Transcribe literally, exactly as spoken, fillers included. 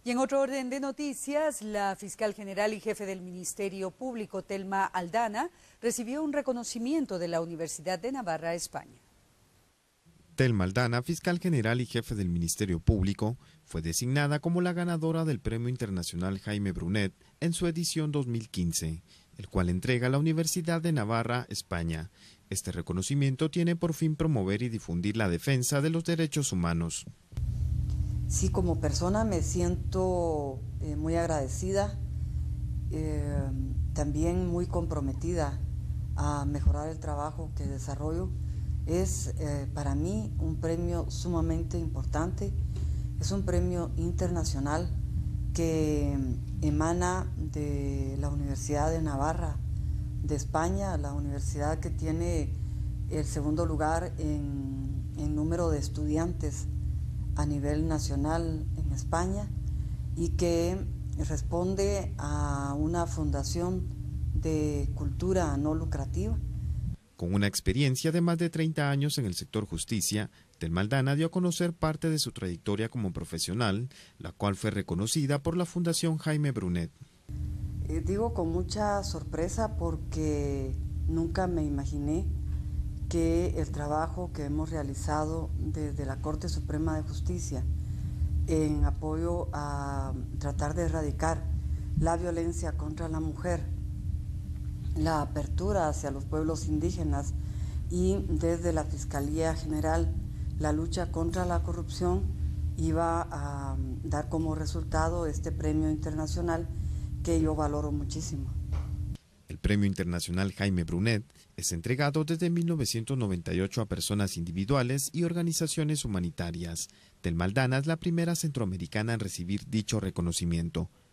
Y en otro orden de noticias, la fiscal general y jefe del Ministerio Público, Telma Aldana, recibió un reconocimiento de la Universidad de Navarra, España. Telma Aldana, fiscal general y jefe del Ministerio Público, fue designada como la ganadora del Premio Internacional Jaime Brunet en su edición dos mil quince, el cual entrega la Universidad de Navarra, España. Este reconocimiento tiene por fin promover y difundir la defensa de los derechos humanos. Sí, como persona me siento eh, muy agradecida, eh, también muy comprometida a mejorar el trabajo que desarrollo. Es eh, para mí un premio sumamente importante, es un premio internacional que emana de la Universidad de Navarra de España, la universidad que tiene el segundo lugar en, en número de estudiantes a nivel nacional en España y que responde a una fundación de cultura no lucrativa. Con una experiencia de más de treinta años en el sector justicia, Telma Aldana dio a conocer parte de su trayectoria como profesional, la cual fue reconocida por la Fundación Jaime Brunet. Eh, digo con mucha sorpresa porque nunca me imaginé que el trabajo que hemos realizado desde la Corte Suprema de Justicia en apoyo a tratar de erradicar la violencia contra la mujer, la apertura hacia los pueblos indígenas y desde la Fiscalía General la lucha contra la corrupción iba a dar como resultado este premio internacional que yo valoro muchísimo. El Premio Internacional Jaime Brunet es entregado desde mil novecientos noventa y ocho a personas individuales y organizaciones humanitarias. Telma Aldana es la primera centroamericana en recibir dicho reconocimiento.